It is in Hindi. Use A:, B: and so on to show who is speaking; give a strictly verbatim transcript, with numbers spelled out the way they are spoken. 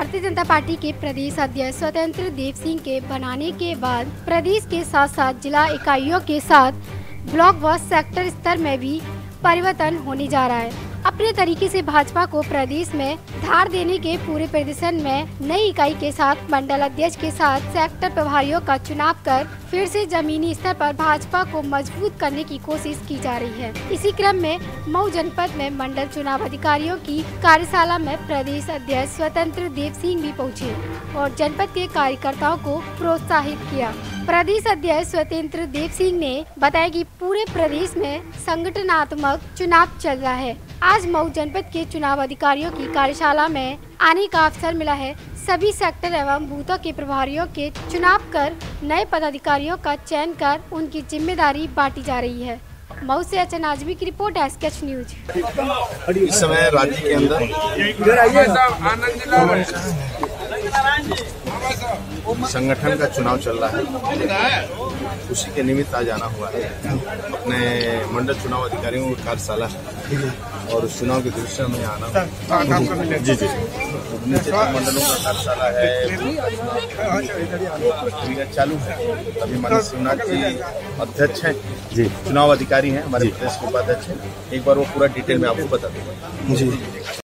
A: भारतीय जनता पार्टी के प्रदेश अध्यक्ष स्वतंत्र देव सिंह के बनाने के बाद प्रदेश के साथ साथ जिला इकाइयों के साथ ब्लॉक व सेक्टर स्तर में भी परिवर्तन होने जा रहा है। अपने तरीके से भाजपा को प्रदेश में धार देने के पूरे प्रदर्शन में नई इकाई के साथ मंडल अध्यक्ष के साथ सेक्टर प्रभारियों का चुनाव कर फिर से जमीनी स्तर पर भाजपा को मजबूत करने की कोशिश की जा रही है। इसी क्रम में मऊ जनपद में मंडल चुनाव अधिकारियों की कार्यशाला में प्रदेश अध्यक्ष स्वतंत्र देव सिंह भी पहुँचे और जनपद के कार्यकर्ताओं को प्रोत्साहित किया। प्रदेश अध्यक्ष स्वतंत्र देव सिंह ने बताया कि पूरे प्रदेश में संगठनात्मक चुनाव चल रहा है। आज मऊ जनपद के चुनाव अधिकारियों की कार्यशाला में आने का अवसर मिला है। सभी सेक्टर एवं बूथों के प्रभारियों के चुनाव कर नए पदाधिकारियों का चयन कर उनकी जिम्मेदारी बांटी जा रही है। मऊ से एच एन आजमी की रिपोर्ट, एसकेएच न्यूज।
B: इस समय राज्य के अंदर संगठन का चुनाव चल रहा है, उसी के निमित्त आज आना हुआ है। अपने मंडल चुनाव अधिकारियों की कार्यशाला और उस चुनाव की दृष्टि में आना जी जी मंडलों का कार्यशाला है, प्रक्रिया चालू है। अभी माननीय शिवनाथ जी अध्यक्ष हैं जी, चुनाव अधिकारी हैं, हमारे प्रदेश के उपाध्यक्ष हैं। एक बार वो पूरा डिटेल में आपको बता दूंगा जी।